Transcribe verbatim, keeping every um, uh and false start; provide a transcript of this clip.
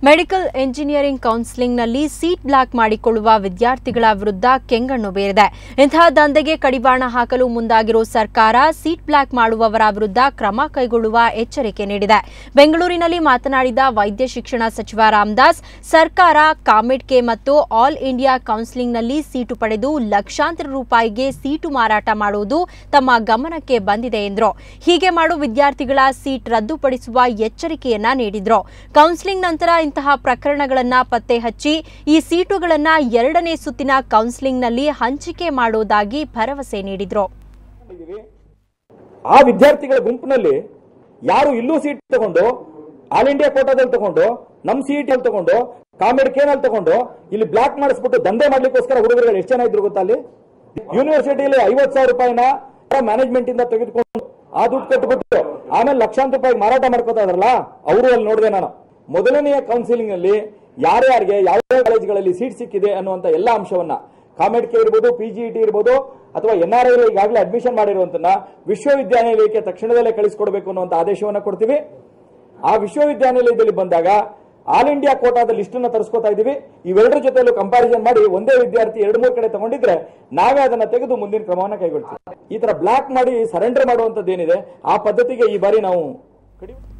Medical engineering ಕೌನ್ಸಿಲಿಂಗ್ನಲ್ಲಿ seat block ಮಾಡಿಕೊಳ್ಳುವ ವಿದ್ಯಾರ್ಥಿಗಳ ವಿರುದ್ಧ ಕೆಂಗಣ್ಣು ಬೇರಿದೆ. ಇಂತಹ ದಂಧೆಗೆ ಕಡಿವಾಣ ಹಾಕಲು ಮುಂದಾಗಿರುವ ಸರ್ಕಾರ ಸೀಟ್ ಬ್ಲಾಕ್ ಮಾಡುವವರ ವಿರುದ್ಧ ಕ್ರಮ ಕೈಗೊಳ್ಳುವ ಎಚ್ಚರಿಕೆ ನೀಡಿದೆ. ಬೆಂಗಳೂರಿನಲ್ಲಿ ಮಾತನಾಡಿದ ವೈದ್ಯ ಶಿಕ್ಷಣ ಸಚಿವ ರಾಮದಾಸ್, ಸರ್ಕಾರ ಕಾಮೆಡ್ಕೆ ಮತ್ತು ಆಲ್ ಇಂಡಿಯಾ ಕೌನ್ಸಿಲಿಂಗ್ನಲ್ಲಿ ಸೀಟು ಪಡೆದು ಲಕ್ಷಾಂತರ ರೂಪಾಯಿಗೆ ಸೀಟು ಮಾರಾಟ ಮಾಡುವುದು ತಮ್ಮ ಗಮನಕ್ಕೆ ಬಂದಿದೆ ಎಂದರು. ಹೀಗೆ ಮಾಡುವ ವಿದ್ಯಾರ್ಥಿಗಳ ಸೀಟ್ ರದ್ದುಪಡಿಸುವ ಎಚ್ಚರಿಕೆಯನ್ನ ನೀಡಿದರು. ಕೌನ್ಸಿಲಿಂಗ್ ನಂತರ ಇಂತಹ ಪ್ರಕರಣಗಳನ್ನು ಪತ್ತೆ ಹಚ್ಚಿ ಈ ಸೀಟುಗಳನ್ನು ಎರಡನೇ ಸುತ್ತಿನ ಕೌನ್ಸಿಲಿಂಗ್ನಲ್ಲಿ ಹಂಚಿಕೆ ಮಾಡುವುದಾಗಿ ಭರವಸೆ ನೀಡಿದರು. ಆ ವಿದ್ಯಾರ್ಥಿಗಳ ಗುಂಪಿನಲ್ಲಿ ಯಾರು ಇಲ್ಲೂ ಸೀಟ್ ತಗೊಂಡು ಆಲ್ ಇಂಡಿಯಾ ಕೋಟಾದಲ್ಲಿ ತಗೊಂಡು ನಮ್ ಸೀಟ್ ಅಲ್ಲಿ ತಗೊಂಡು ಕಾಮೆಡ್ಕೇನಲ್ಲಿ ತಗೊಂಡು ಇಲ್ಲಿ ಬ್ಲಾಕ್ ಮಾಡಿಸ್ಬಿಟ್ಟು ದಂಧೆ ಮಾಡ್ಲಿಕ್ಕೋಸ್ಕರ ಹುಡುಗರುಗಳು ಎಷ್ಟು ಜನ ಇದ್ರು ಗೊತ್ತಾ? ಅಲ್ಲಿ ಯೂನಿವರ್ಸಿಟಿಯಲ್ಲಿ ಐವತ್ ಸಾವಿರ ರೂಪಾಯಿನ ಮ್ಯಾನೇಜ್ಮೆಂಟ್ ಇಂದ ತೆಗೆದುಕೊಂಡು ಆ ದುಡ್ಡು ಕಟ್ಟಿಬಿಟ್ಟು ಆಮೇಲೆ ಲಕ್ಷಾಂತರ ರೂಪಾಯಿ ಮಾರಾಟ ಮಾಡ್ಕೋತಾ ಇದ್ರಲ್ಲ, ಅವರು ಅಲ್ಲಿ ನೋಡಿದೆ ನಾನು. ಮೊದಲನೆಯ ಕೌನ್ಸಿಲಿಂಗ್ ನಲ್ಲಿ ಯಾರ್ಯಾರಿಗೆ ಯಾವ ಕಾಲೇಜುಗಳಲ್ಲಿ ಸೀಟ್ ಸಿಕ್ಕಿದೆ ಅನ್ನುವಂತ ಎಲ್ಲ ಅಂಶವನ್ನ ಕಾಮೆಡ್ಕೆ ಇರ್ಬೋದು, ಪಿಜಿಇಟಿ ಇರ್ಬೋದು ಅಥವಾ ಎನ್ಆರ್ಐ ಈಗಾಗಲೇ ಅಡ್ಮಿಷನ್ ಮಾಡಿರುವಂತನ್ನ ವಿಶ್ವವಿದ್ಯಾನಿಲಯಕ್ಕೆ ತಕ್ಷಣದಲ್ಲೇ ಕಳಿಸಿಕೊಡ್ಬೇಕು ಅನ್ನುವಂತ ಆದೇಶವನ್ನ ಕೊಡ್ತೀವಿ. ಆ ವಿಶ್ವವಿದ್ಯಾನಿಲಯದಲ್ಲಿ ಬಂದಾಗ ಆಲ್ ಇಂಡಿಯಾ ಕೋಟಾದ ಲಿಸ್ಟ್ ಅನ್ನ ತರಿಸ್ಕೊತಾ ಇದೀವಿ. ಇವೆರಡರ ಜೊತೆಲೂ ಕಂಪಾರಿಸನ್ ಮಾಡಿ ಒಂದೇ ವಿದ್ಯಾರ್ಥಿ ಎರಡು ಮೂರು ಕಡೆ ತಗೊಂಡಿದ್ರೆ ನಾವೇ ಅದನ್ನ ತೆಗೆದು ಮುಂದಿನ ಕ್ರಮವನ್ನ ಕೈಗೊಳ್ತೀವಿ. ಈ ತರ ಬ್ಲಾಕ್ ಮಾಡಿ ಸರೆಂಡರ್ ಮಾಡುವಂತದ್ದು ಏನಿದೆ ಆ ಪದ್ಧತಿಗೆ ಈ ಬಾರಿ ನಾವು